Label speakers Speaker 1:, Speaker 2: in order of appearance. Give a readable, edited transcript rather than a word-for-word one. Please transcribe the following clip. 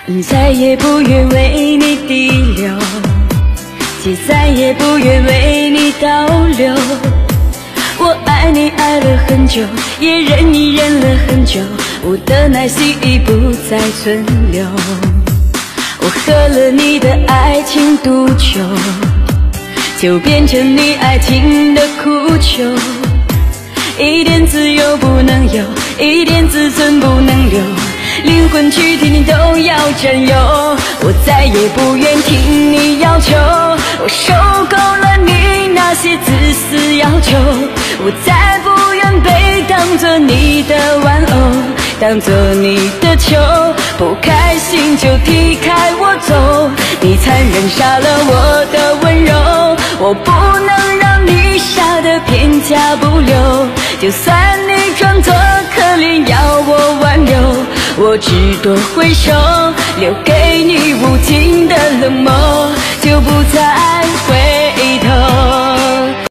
Speaker 1: 再也不愿为你滴流，且再也不愿为你倒流。我爱你爱了很久，也忍你忍了很久，我的奶昔已不再存留。我喝了你的爱情毒酒，就变成你爱情的苦求。一点自由不能有，一点自尊不能留，灵魂躯体你都要占有。我再也不愿听你要求，我受够了你那些自私要求。我再不愿被当作你的玩偶，当作你的球，不开心就踢开我走。你残忍杀了我的温柔，我不能让你杀得片甲不留。就算你装作可怜要我挽留，我只多挥手，留给你无尽的冷漠，就不再